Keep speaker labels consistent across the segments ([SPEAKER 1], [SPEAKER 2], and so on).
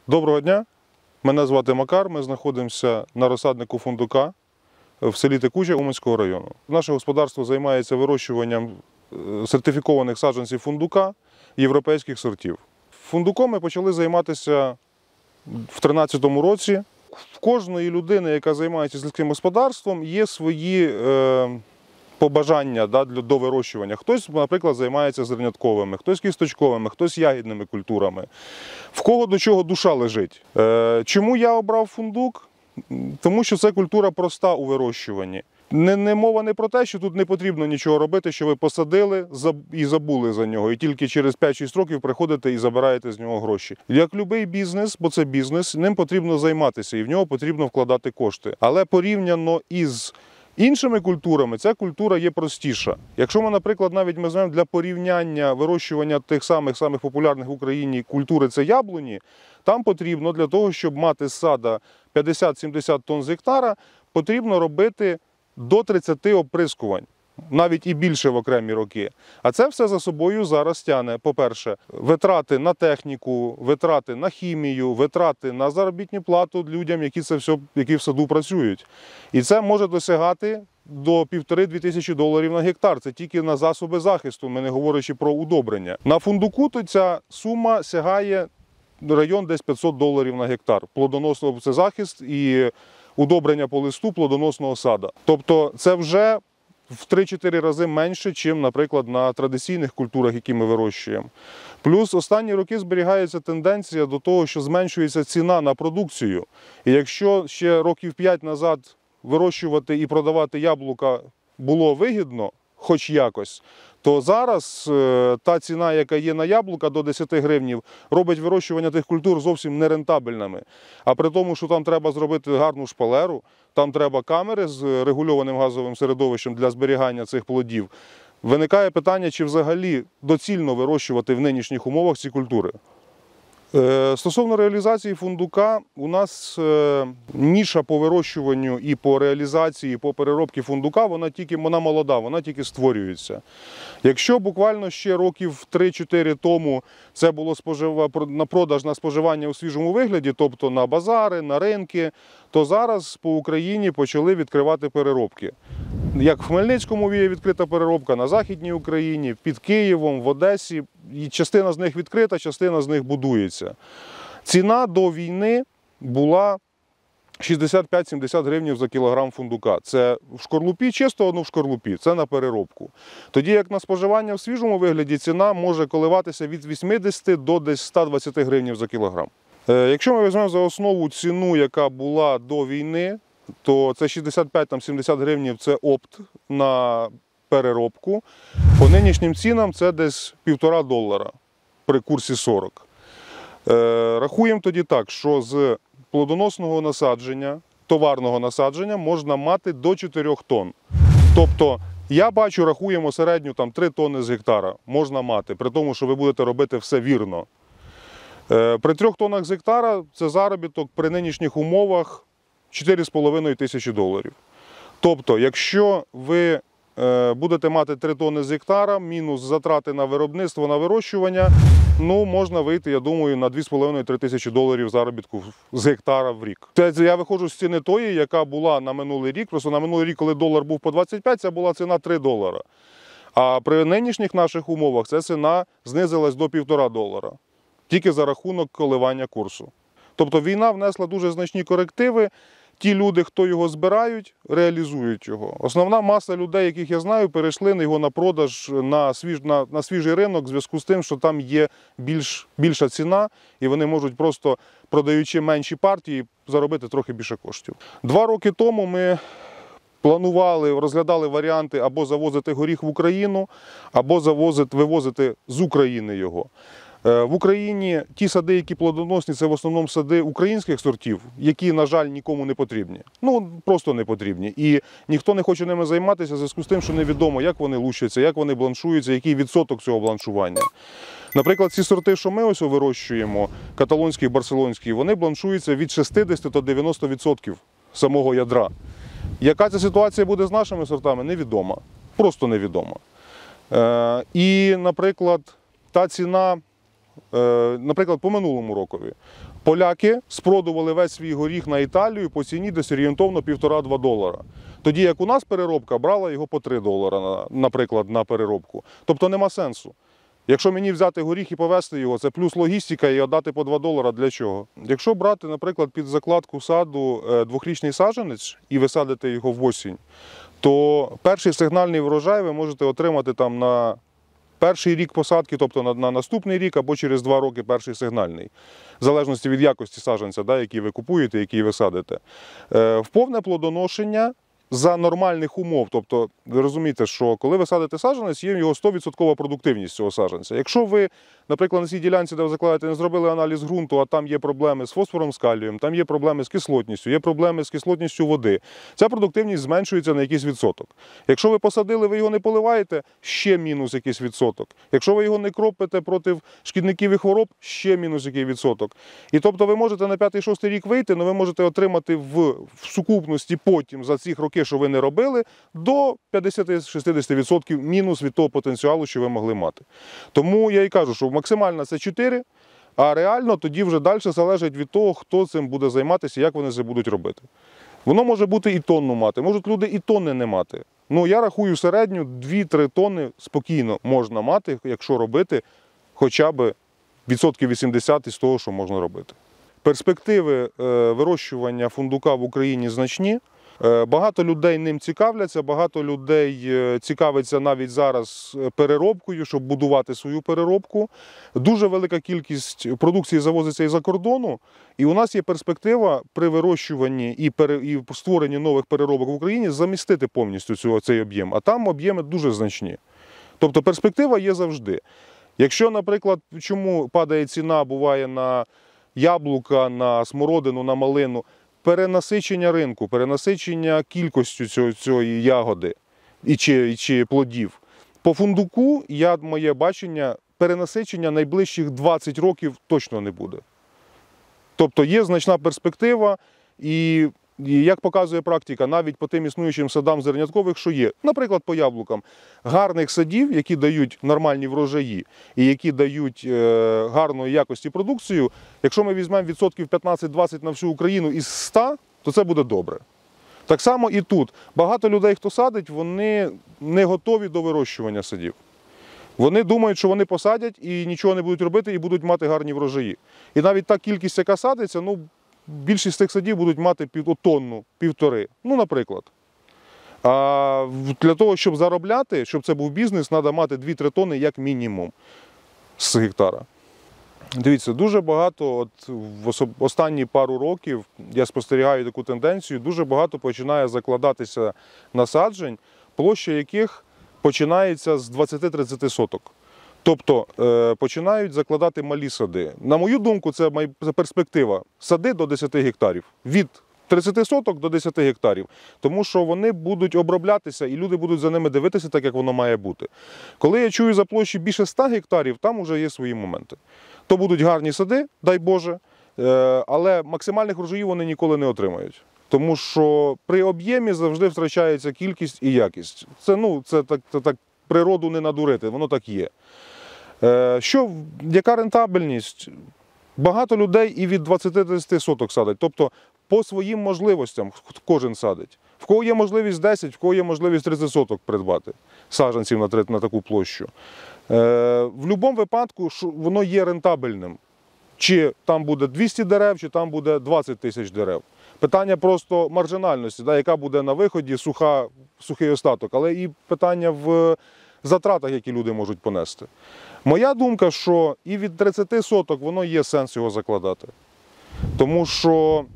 [SPEAKER 1] Доброго дня, мене звати Макар, ми знаходимося на розсаднику фундука в селі Текуче Уманського району. Наше господарство займається вирощуванням сертифікованих саджанців фундука європейських сортів. Фундуком ми почали займатися в 2013 році. В кожної людини, яка займається сільським господарством, є свої побажання до вирощування. Хтось, наприклад, займається зернятковими, хтось кісточковими, хтось ягідними культурами. В кого до чого душа лежить. Чому я обрав фундук? Тому що це культура проста у вирощуванні. Мова не про те, що тут не потрібно нічого робити, що ви посадили і забули за нього. І тільки через 5-6 років приходите і забираєте з нього гроші. Як будь-який бізнес, бо це бізнес, ним потрібно займатися і в нього потрібно вкладати кошти. Але порівняно із іншими культурами ця культура є простіша. Якщо ми, наприклад, навіть візьмемо для порівняння вирощування тих самих популярних в Україні культури – це яблуні, там потрібно для того, щоб мати з сада 50-70 тонн з гектара, потрібно робити до 30 оприскувань, навіть і більше в окремі роки. А це все за собою зараз тягне, по-перше, витрати на техніку, витрати на хімію, витрати на заробітну плату людям, які в саду працюють. І це може досягати до 1,5–2 тисячі доларів на гектар. Це тільки на засоби захисту, ми не говорячи про удобрення. На фундуку то ця сума сягає район десь 500 доларів на гектар. Плодоносного це захист і удобрення по листу плодоносного сада. Тобто це вже в 3-4 рази менше, ніж, наприклад, на традиційних культурах, які ми вирощуємо. Плюс останні роки зберігається тенденція до того, що зменшується ціна на продукцію. І якщо ще років 5 назад вирощувати і продавати яблука було вигідно, хоч якось, то зараз та ціна, яка є на яблука до 10 гривнів, робить вирощування тих культур зовсім нерентабельними. А при тому, що там треба зробити гарну шпалеру, там треба камери з регульованим газовим середовищем для зберігання цих плодів, виникає питання, чи взагалі доцільно вирощувати в нинішніх умовах ці культури. Стосовно реалізації фундука, у нас ніша по вирощуванню і по реалізації, по переробці фундука, вона молода, вона тільки створюється. Якщо буквально ще років 3-4 тому це було на продаж, на споживання у свіжому вигляді, тобто на базари, на ринки, то зараз по Україні почали відкривати переробки. Як в Хмельницькому є відкрита переробка, на Західній Україні, під Києвом, в Одесі. І частина з них відкрита, частина з них будується. Ціна до війни була 65-70 гривень за кілограм фундука. Це в шкорлупі, чисто в шкорлупі, це на переробку. Тоді як на споживання в свіжому вигляді ціна може коливатися від 80 до десь 120 гривень за кілограм. Якщо ми візьмемо за основу ціну, яка була до війни, то це 65-70 гривень – це опт на переробку. По нинішнім цінам це десь $1,5 при курсі 40. Рахуємо тоді так, що з плодоносного насадження, товарного насадження можна мати до 4 тонн. Тобто, я бачу, рахуємо середню 3 тонни з гектара можна мати, при тому, що ви будете робити все вірно. При 3 тоннах з гектара це заробіток при нинішніх умовах 4,5 тисячі доларів. Тобто, якщо ви будете мати 3 тонни з гектара, мінус затрати на виробництво, на вирощування, можна вийти, я думаю, на 2,5–3 тисячі доларів заробітку з гектара в рік. Це я виходжу з ціни тої, яка була на минулий рік. Просто на минулий рік, коли долар був по 25, це була ціна $3. А при нинішніх наших умовах ця ціна знизилась до $1,5. Тільки за рахунок коливання курсу. Тобто війна внесла дуже значні корективи. Ті люди, хто його збирають, реалізують його. Основна маса людей, яких я знаю, перейшли його на продаж на свіжий ринок в зв'язку з тим, що там є більша ціна, і вони можуть просто, продаючи менші партії, заробити трохи більше коштів. 2 роки тому ми розглядали варіанти або завозити горіх в Україну, або вивозити з України його. В Україні ті сади, які плодоносні, це в основному сади українських сортів, які, на жаль, нікому не потрібні. Просто не потрібні. І ніхто не хоче ними займатися в зв'язку з тим, що невідомо, як вони лущаться, як вони бланшуються, який відсоток цього бланшування. Наприклад, ці сорти, що ми ось вирощуємо, каталонські і барселонські, вони бланшуються від 60 до 90% самого ядра. Яка ця ситуація буде з нашими сортами, невідома. Просто невідома. І, наприклад, та ціна наприклад, по минулому рокові. Поляки спродували весь свій горіх на Італію по ціні десь орієнтовно $1,5–2. Тоді як у нас переробка брала його по $3, наприклад, на переробку. Тобто нема сенсу. Якщо мені взяти горіх і повезти його, це плюс логістика і віддати по $2 для чого? Якщо брати, наприклад, під закладку саду 2-річний саджанець і висадити його в осінь, то перший сигнальний врожай ви можете отримати там на перший рік посадки, тобто на наступний рік або через 2 роки перший сигнальний. В залежності від якості саджанця, який ви купуєте, який ви садите. В повне плодоношення за нормальних умов. Тобто, ви розумієте, що коли ви садите саджанець, є його 100% продуктивність цього саджанця. Якщо ви, наприклад, на цій ділянці, де ви закладаєте, не зробили аналіз ґрунту, а там є проблеми з фосфором, з калієм, там є проблеми з кислотністю, є проблеми з кислотністю води, ця продуктивність зменшується на якийсь відсоток. Якщо ви посадили, ви його не поливаєте, ще мінус якийсь відсоток. Якщо ви його не кропите проти шкідників і хвороб, ще мінус який відсоток. І тобто ви можете на 5-6 рік вийти, але ви можете отримати в сукупності потім за ці роки, що ви не робили, до 50-60% мінус від того потенціалу, що ви могли мати. Тому я і кажу, що максимально це 4, а реально тоді вже далі залежить від того, хто цим буде займатися, як вони це будуть робити. Воно може бути і тонну мати, можуть люди і тонни не мати. Ну, я рахую середню 2-3 тонни спокійно можна мати, якщо робити хоча б 80% із того, що можна робити. Перспективи вирощування фундука в Україні значні. Багато людей ним цікавляться, багато людей цікавиться навіть зараз переробкою, щоб будувати свою переробку. Дуже велика кількість продукції завозиться із-за кордону, і у нас є перспектива при вирощуванні і створенні нових переробок в Україні замістити повністю цей об'єм, а там об'єми дуже значні. Тобто перспектива є завжди. Якщо, наприклад, чому падає ціна, буває на яблука, на смородину, на малину, перенасичення ринку, перенасичення кількістю цієї ягоди чи плодів. По фундуку, моє бачення, перенасичення найближчих 20 років точно не буде. Тобто є значна перспектива і як показує практика, навіть по тим існуючим садам зерняткових, що є, наприклад, по яблукам, гарних садів, які дають нормальні врожаї і які дають гарної якості продукцію, якщо ми візьмемо відсотків 15-20 на всю Україну із 100, то це буде добре. Так само і тут. Багато людей, хто садить, вони не готові до вирощування садів. Вони думають, що вони посадять і нічого не будуть робити, і будуть мати гарні врожаї. І навіть та кількість, яка садиться, більшість тих садів будуть мати тонну, 1,5, наприклад. А для того, щоб заробляти, щоб це був бізнес, треба мати 2-3 тонни як мінімум з гектара. Дивіться, дуже багато, в останні пару років, я спостерігаю таку тенденцію, дуже багато починає закладатися насаджень, площа яких починається з 20-30 соток. Тобто починають закладати малі сади. На мою думку, це перспектива. Сади до 10 гектарів. Від 30 соток до 10 гектарів. Тому що вони будуть оброблятися і люди будуть за ними дивитися так, як воно має бути. Коли я чую за площі більше 100 гектарів, там вже є свої моменти. То будуть гарні сади, дай Боже, але максимальних врожаїв вони ніколи не отримають. Тому що при об'ємі завжди втрачається кількість і якість. Це так природу не надурити, воно так є. Яка рентабельність? Багато людей і від 20-30 соток садять. Тобто по своїм можливостям кожен садить. В кого є можливість 10, в кого є можливість 30 соток придбати саджанців на таку площу. В будь-якому випадку воно є рентабельним. Чи там буде 200 дерев, чи там буде 20 тисяч дерев. Питання просто маржинальності, яка буде на виході сухий остаток, але і питання в затратах, які люди можуть понести. Моя думка, що і від 30 соток воно є сенс його закладати. Тому що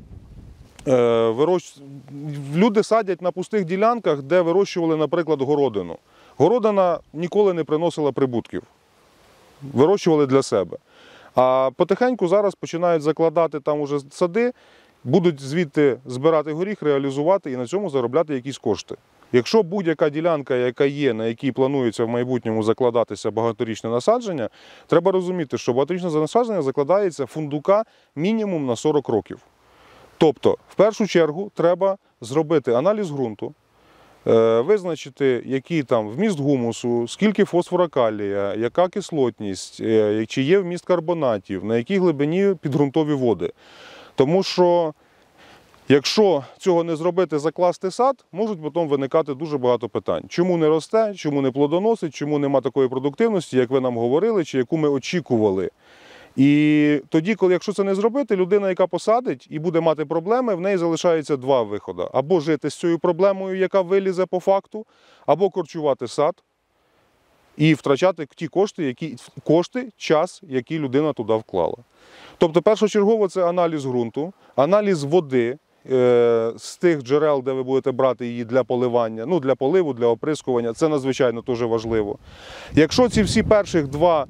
[SPEAKER 1] люди садять на пустих ділянках, де вирощували, наприклад, городину. Городина ніколи не приносила прибутків. Вирощували для себе. А потихеньку зараз починають закладати там уже сади, будуть звідти збирати горіх, реалізувати і на цьому заробляти якісь кошти. Якщо будь-яка ділянка, яка є, на якій планується в майбутньому закладатися багаторічне насадження, треба розуміти, що багаторічне насадження закладається фундука мінімум на 40 років. Тобто, в першу чергу, треба зробити аналіз ґрунту, визначити, який там вміст гумусу, скільки фосфора калія, яка кислотність, чи є вміст карбонатів, на якій глибині підґрунтові води. Тому що якщо цього не зробити, закласти сад, можуть потім виникати дуже багато питань. Чому не росте, чому не плодоносить, чому нема такої продуктивності, як ви нам говорили, чи яку ми очікували. І тоді, якщо це не зробити, людина, яка посадить і буде мати проблеми, в неї залишається два виходи. Або жити з цією проблемою, яка вилізе по факту, або корчувати сад і втрачати ті кошти, час, який людина туди вклала. Тобто першочергово це аналіз ґрунту, аналіз води з тих джерел, де ви будете брати її для поливання, ну для поливу, для оприскування, це надзвичайно дуже важливо. Якщо ці всі перших два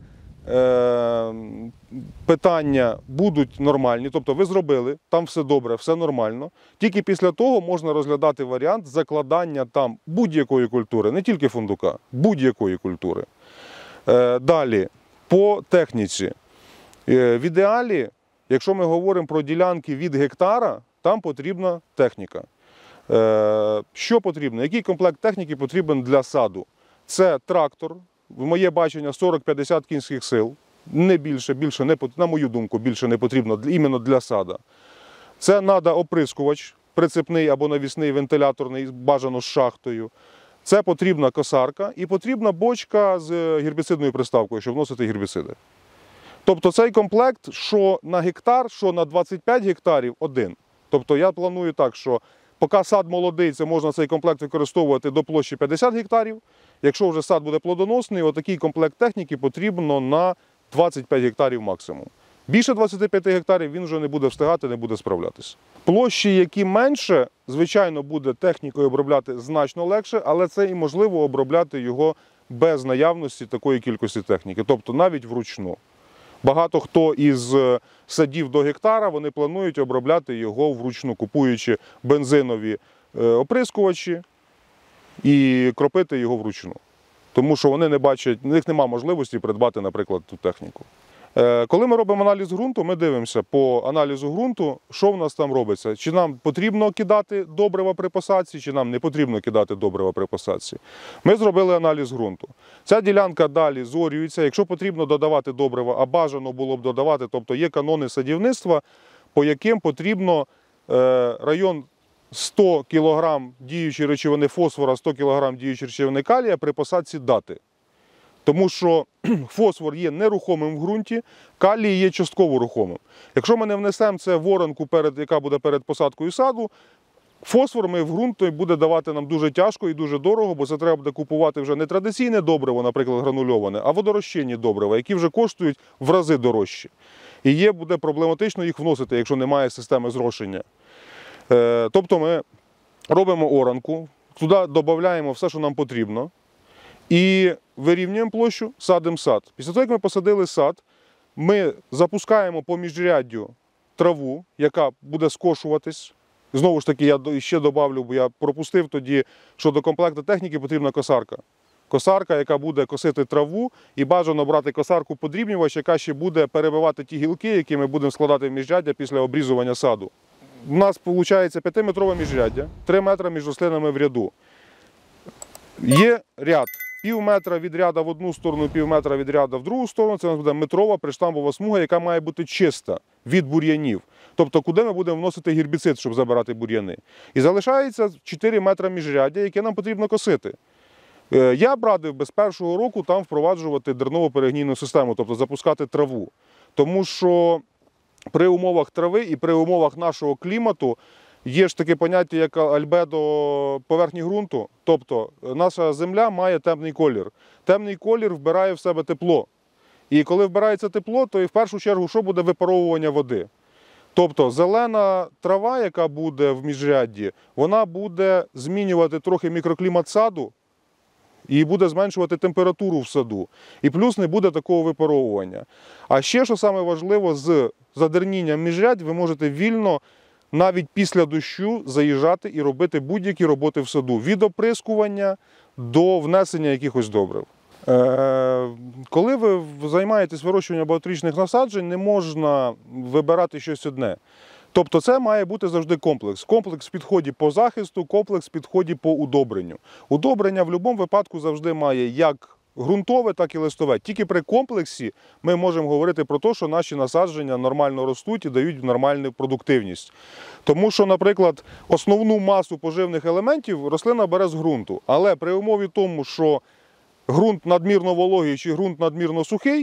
[SPEAKER 1] питання будуть нормальні, тобто ви зробили, там все добре, все нормально, тільки після того можна розглядати варіант закладання там будь-якої культури, не тільки фундука, будь-якої культури. Далі, по техніці. В ідеалі, якщо ми говоримо про ділянки від гектара, там потрібна техніка. Що потрібно? Який комплект техніки потрібен для саду? Це трактор, в моє бачення 40-50 кінських сил, не більше, на мою думку, більше не потрібно іменно для сада. Це треба оприскувач, прицепний або навісний вентиляторний, бажано з шахтою. Це потрібна косарка і потрібна бочка з гербіцидною приставкою, щоб вносити гербіциди. Тобто цей комплект, що на гектар, що на 25 гектарів – один. Тобто я планую так, що поки сад молодий, це можна цей комплект використовувати до площі 50 гектарів. Якщо вже сад буде плодоносний, отакий комплект техніки потрібно на 25 гектарів максимум. Більше 25 гектарів він вже не буде встигати, не буде справлятися. Площі, які менше, звичайно, буде технікою обробляти значно легше, але це і можливо обробляти його без наявності такої кількості техніки, тобто навіть вручну. Багато хто із садів до гектара, вони планують обробляти його вручну, купуючи бензинові оприскувачі і кропити його вручну. Тому що вони не бачать, у них немає можливості придбати, наприклад, ту техніку. Коли ми робимо аналіз ґрунту, ми дивимося по аналізу ґрунту, що в нас там робиться. Чи нам потрібно кидати добрива при посадці, чи нам не потрібно кидати добрива при посадці. Ми зробили аналіз ґрунту. Ця ділянка далі зорюється. Якщо потрібно додавати добрива, а бажано було б додавати, тобто є канони садівництва, по яким потрібно район 100 кг діючої речовини фосфора, 100 кг діючої речовини калія при посадці дати. Тому що фосфор є нерухомим в ґрунті, калій є частково рухомим. Якщо ми не внесемо це в оранку, яка буде перед посадкою саду, фосфор ми в ґрунт буде давати нам дуже тяжко і дуже дорого, бо це треба буде купувати вже не традиційне добриво, наприклад, гранульоване, а водорозчинні добрива, які вже коштують в рази дорожче. І буде проблематично їх вносити, якщо немає системи зрошення. Тобто ми робимо оранку, туди додаємо все, що нам потрібно, і вирівнюємо площу, садимо сад. Після того, як ми посадили сад, ми запускаємо по міжряддю траву, яка буде скошуватись. Знову ж таки, я ще додавлю, бо я пропустив тоді, що до комплекту техніки потрібна косарка. Косарка, яка буде косити траву, і бажано брати косарку-подрібнювач, яка ще буде перебивати ті гілки, які ми будемо складати в міжряддя після обрізування саду. У нас виходить 5-метрове міжряддя, 3 метри між рослинами в ряду. Є ряд. Пів метра від ряда в одну сторону, пів метра від ряда в другу сторону. Це у нас буде метрова приштамбова смуга, яка має бути чиста від бур'янів. Тобто, куди ми будемо вносити гербіцид, щоб забирати бур'яни. І залишається 4 метри міжряддя, яке нам потрібно косити. Я б радив без першого року там впроваджувати дерново-перегнійну систему, тобто запускати траву. Тому що при умовах трави і при умовах нашого клімату є ж таке поняття, як альбедо поверхні ґрунту, тобто наша земля має темний колір. Темний колір вбирає в себе тепло. І коли вбирається тепло, то і в першу чергу що буде випаровування води. Тобто зелена трава, яка буде в міжрядді, вона буде змінювати трохи мікроклімат саду і буде зменшувати температуру в саду. І плюс не буде такого випаровування. А ще, що саме важливо, з задернінням міжрядь ви можете вільно навіть після дощу заїжджати і робити будь-які роботи в саду. Від оприскування до внесення якихось добрив. Коли ви займаєтесь вирощуванням багаторічних насаджень, не можна вибирати щось одне. Тобто це має бути завжди комплекс. Комплекс в підході по захисту, комплекс в підході по удобренню. Удобрення в будь-якому випадку завжди має як ґрунтове, так і листове. Тільки при комплексі ми можемо говорити про те, що наші насадження нормально ростуть і дають нормальну продуктивність. Тому що, наприклад, основну масу поживних елементів рослина бере з ґрунту. Але при умові тому, що ґрунт надмірно вологий чи ґрунт надмірно сухий,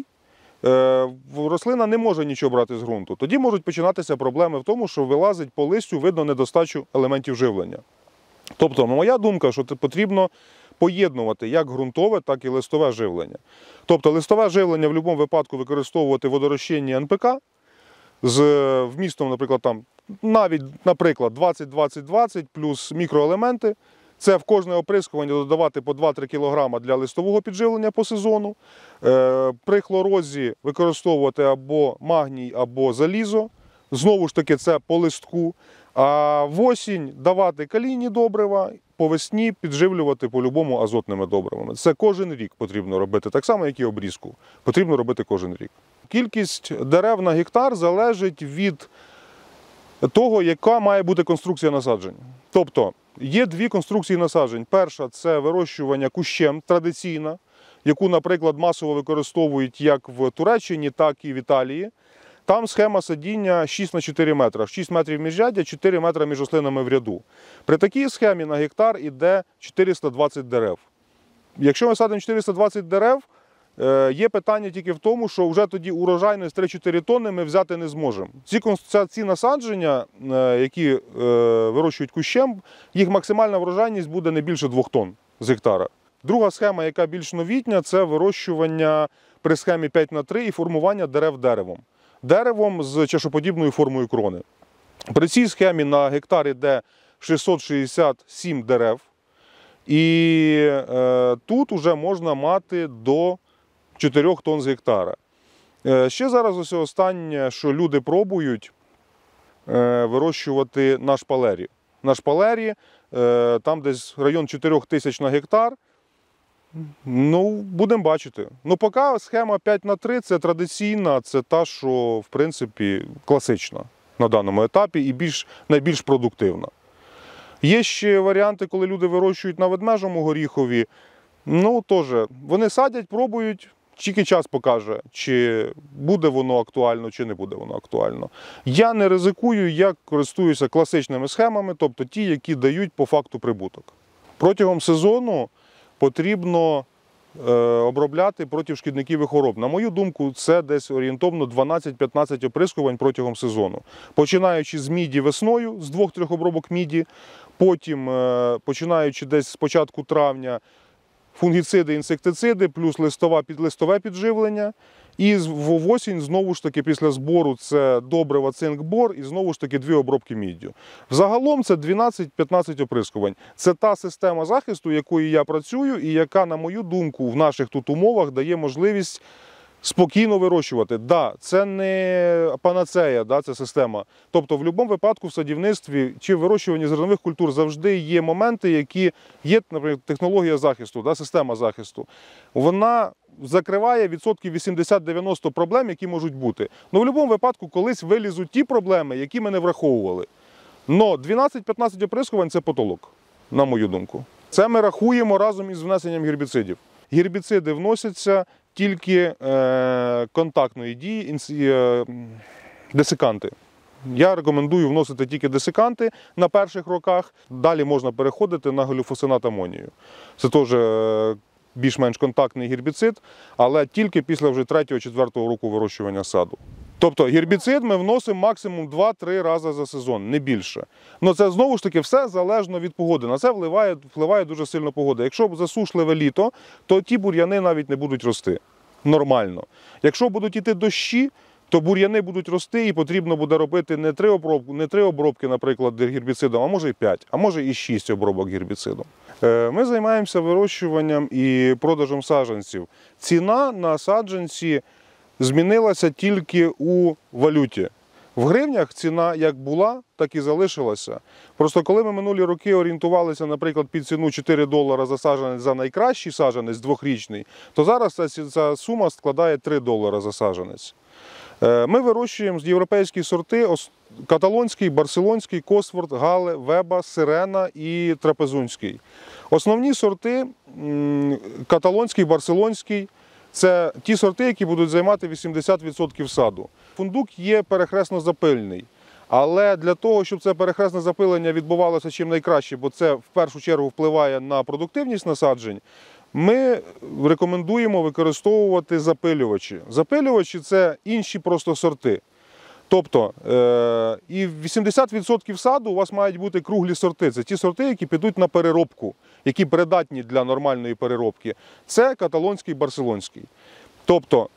[SPEAKER 1] рослина не може нічого брати з ґрунту. Тоді можуть починатися проблеми в тому, що вилазить по листю, видно недостачу елементів живлення. Тобто, моя думка, що потрібно поєднувати як ґрунтове, так і листове живлення. Тобто листове живлення в будь-якому випадку використовувати водорозчинні НПК з вмістом, наприклад, навіть, наприклад, 20-20-20 плюс мікроелементи. Це в кожне оприскування додавати по 2-3 кг для листового підживлення по сезону. При хлорозі використовувати або магній, або залізо. Знову ж таки, це по листку. А в осінь давати калійні добрива, по весні підживлювати по-любому азотними добривами. Це кожен рік потрібно робити, так само, як і обрізку. Потрібно робити кожен рік. Кількість дерев на гектар залежить від того, яка має бути конструкція насаджень. Тобто, є дві конструкції насаджень. Перша – це вирощування кущем традиційна, яку, наприклад, масово використовують як в Туреччині, так і в Італії. Там схема садіння 6 на 4 метри. 6 метрів міжряддя, 4 метри між рослинами в ряду. При такій схемі на гектар йде 420 дерев. Якщо ми садимо 420 дерев, є питання тільки в тому, що вже тоді урожайність 3-4 тонни ми взяти не зможемо. Ці насадження, які вирощують кущем, їх максимальна врожайність буде не більше 2 тонн з гектара. Друга схема, яка більш новітня, це вирощування при схемі 5х3 і формування дерев деревом. Деревом з чашоподібною формою крони. При цій схемі на гектар йде 667 дерев. І тут вже можна мати до 4 тонн з гектара. Ще зараз ось останнє, що люди пробують вирощувати на шпалері. На шпалері, там десь район 4 тисяч на гектар. Ну, будемо бачити. Ну, поки схема 5х3 – це традиційна, це та, що, в принципі, класична на даному етапі і найбільш продуктивна. Є ще варіанти, коли люди вирощують на ведмежому горіхові. Ну, теж, вони садять, пробують, тільки час покаже, чи буде воно актуально, чи не буде воно актуально. Я не ризикую, я користуюся класичними схемами, тобто ті, які дають по факту прибуток. Протягом сезону потрібно обробляти проти шкідників і хвороб. На мою думку, це десь орієнтовно 12-15 оприскувань протягом сезону. Починаючи з міді весною, з 2-3 обробок міді, потім, починаючи десь з початку травня, фунгіциди, інсектициди, плюс листове підживлення. І в осінь, знову ж таки, після збору це добрива, цинк-бор і знову ж таки 2 обробки міддю. Взагалом це 12-15 оприскувань. Це та система захисту, якою я працюю і яка, на мою думку, в наших тут умовах дає можливість спокійно вирощувати. Да, це не панацея, да, ця система. Тобто в будь-якому випадку в садівництві чи в вирощуванні зернових культур завжди є моменти, які є, наприклад, технологія захисту, да, система захисту. Вона закриває відсотків 80-90 проблем, які можуть бути. Ну, в будь-якому випадку колись вилізуть ті проблеми, які ми не враховували. Но 12-15 оприскувань – це потолок, на мою думку. Це ми рахуємо разом із внесенням гербіцидів. Гербіциди вносяться тільки контактної дії, десиканти. Я рекомендую вносити тільки десиканти на перших роках, далі можна переходити на глюфосинат амонію. Це теж більш-менш контактний гербіцид, але тільки після вже 3-4 року вирощування саду. Тобто гербіцид ми вносимо максимум 2-3 рази за сезон, не більше. Але це знову ж таки все залежно від погоди. На це впливає дуже сильно погода. Якщо засушливе літо, то ті бур'яни навіть не будуть рости. Нормально. Якщо будуть йти дощі, то бур'яни будуть рости і потрібно буде робити не 3 обробки, наприклад, гербіцидом, а може і 5, а може і 6 обробок гербіцидом. Ми займаємося вирощуванням і продажем саджанців. Ціна на саджанці змінилася тільки у валюті. В гривнях ціна як була, так і залишилася. Просто коли ми минулі роки орієнтувалися, наприклад, під ціну $4 за саджанець за найкращий саджанець, 2-річний, то зараз ця сума складає $3 за саджанець. Ми вирощуємо європейські сорти: каталонський, барселонський, Косворт, Гале, Веба, Сирена і трапезунський. Основні сорти каталонський, барселонський – це ті сорти, які будуть займати 80% саду. Фундук є перехресно-запильний. Але для того, щоб це перехресне запилення відбувалося чим найкраще, бо це в першу чергу впливає на продуктивність насаджень, ми рекомендуємо використовувати запилювачі. Запилювачі – це інші просто сорти. Тобто, і 80% саду у вас мають бути круглі сорти. Це ті сорти, які підуть на переробку, які придатні для нормальної переробки. Це каталонський, барселонський. Тобто,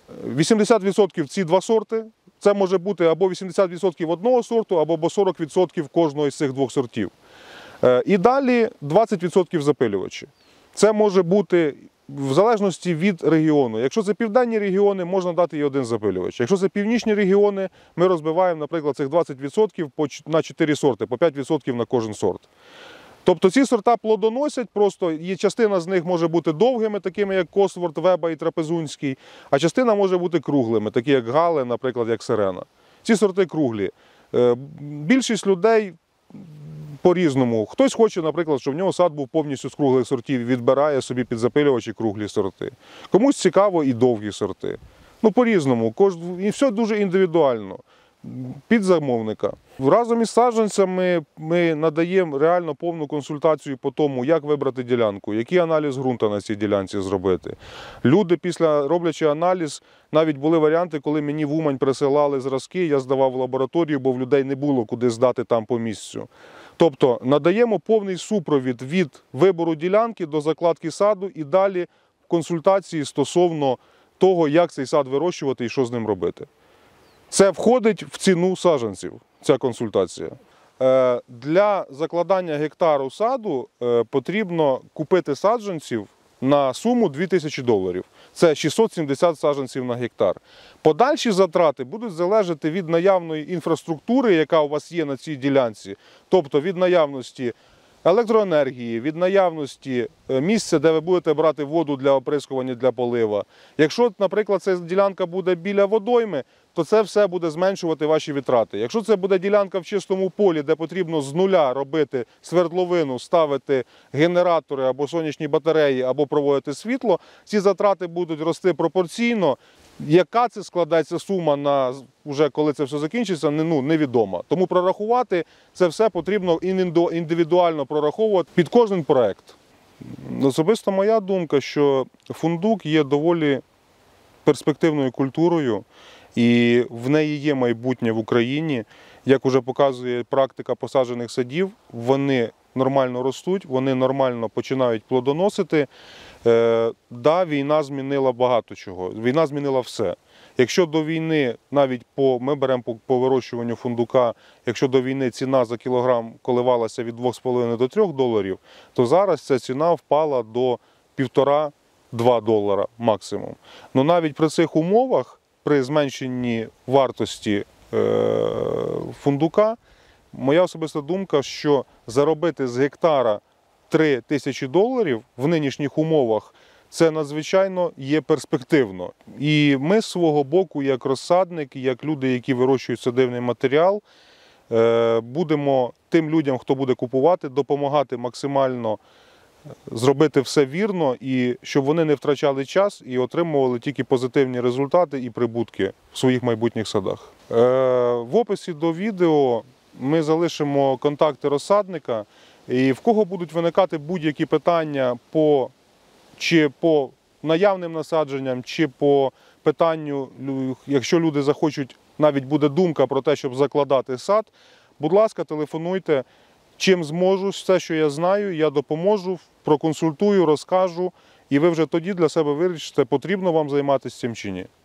[SPEAKER 1] 80% ці два сорти. Це може бути або 80% одного сорту, або 40% кожного з цих двох сортів. І далі 20% запилювачі. Це може бути в залежності від регіону. Якщо це південні регіони, можна дати і один запилювач. Якщо це північні регіони, ми розбиваємо, наприклад, цих 20% на 4 сорти, по 5% на кожен сорт. Тобто ці сорта плодоносять, просто частина з них може бути довгими, такими як Косворт, Веба і Трапезунський, а частина може бути круглими, такі як Гале, наприклад, як Сирена. Ці сорти круглі. Більшість людей по-різному. Хтось хоче, наприклад, щоб в нього сад був повністю з круглих сортів, відбирає собі під запилювачі круглі сорти. Комусь цікаво і довгі сорти. Ну, по-різному. І все дуже індивідуально. Під замовника. Разом із саджанцями ми надаємо реально повну консультацію по тому, як вибрати ділянку, який аналіз ґрунту на цій ділянці зробити. Люди, роблячи аналіз, навіть були варіанти, коли мені в Умань присилали зразки, я здавав в лабораторію, бо в людей не було куди здати там по місцю. Тобто надаємо повний супровід від вибору ділянки до закладки саду і далі консультації стосовно того, як цей сад вирощувати і що з ним робити. Це входить в ціну саджанців, ця консультація. Для закладання гектару саду потрібно купити саджанців на суму $2000. Це 670 саджанців на гектар. Подальші затрати будуть залежати від наявної інфраструктури, яка у вас є на цій ділянці, тобто від наявності електроенергії, від наявності місця, де ви будете брати воду для оприскування, для полива. Якщо, наприклад, ця ділянка буде біля водойми, то це все буде зменшувати ваші витрати. Якщо це буде ділянка в чистому полі, де потрібно з нуля робити свердловину, ставити генератори або сонячні батареї, або проводити світло, ці затрати будуть рости пропорційно. Яка це складається сума, вже коли це все закінчиться, невідомо. Тому прорахувати це все потрібно індивідуально прораховувати під кожен проєкт. Особисто моя думка, що фундук є доволі перспективною культурою, і в неї є майбутнє в Україні. Як вже показує практика посаджених садів, вони нормально ростуть, вони нормально починають плодоносити. Да, війна змінила багато чого, війна змінила все. Якщо до війни, навіть ми беремо по вирощуванню фундука, якщо до війни ціна за кілограм коливалася від $2,5 до $3, то зараз ця ціна впала до $1,5–2 максимум. Но навіть при цих умовах, при зменшенні вартості фундука, моя особиста думка, що заробити з гектара $3000 в нинішніх умовах – це надзвичайно є перспективно. І ми з свого боку, як розсадник, як люди, які вирощують садивний матеріал, будемо тим людям, хто буде купувати, допомагати максимально зробити все вірно, і щоб вони не втрачали час і отримували тільки позитивні результати і прибутки в своїх майбутніх садах. В описі до відео ми залишимо контакти розсадника, і в кого будуть виникати будь-які питання чи по наявним насадженням, чи по питанню, якщо люди захочуть, навіть буде думка про те, щоб закладати сад, будь ласка, телефонуйте. Чим зможу, все, що я знаю, я допоможу, проконсультую, розкажу, і ви вже тоді для себе вирішите, потрібно вам займатися цим чи ні.